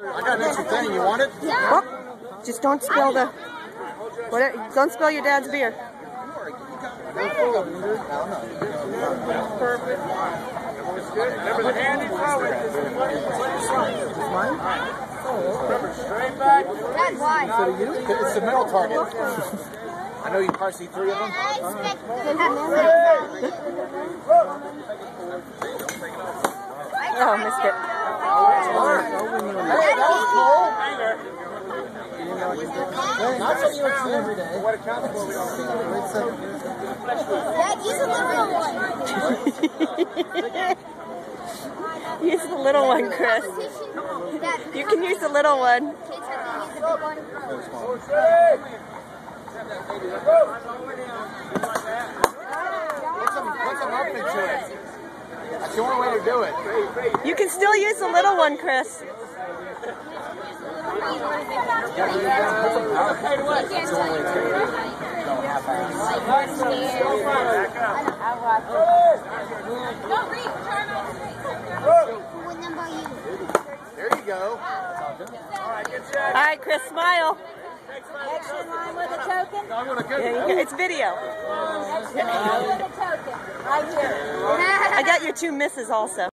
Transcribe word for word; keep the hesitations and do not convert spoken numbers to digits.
I got an extra thing. You want it? Well, just don't spill the. Whatever, don't spill your dad's beer. Perfect. Remember the hand in forward. Remember, straight back. That's why. It's the middle target. I know you probably see three of them. Oh, missed it. Hey, that was cool. Not something you see every day. What accounts for we don't see. Dad, use the little one. Use the little one, Chris. You can use the little one. Kids have to use the big one. Put some, put some up into it. That's the only way to do it. You can still use the little one, Chris. There you go. All right, Chris, smile. Next in line with a token. Yeah, you go. It's video. Next in line with a token. Right here. I got your two misses also.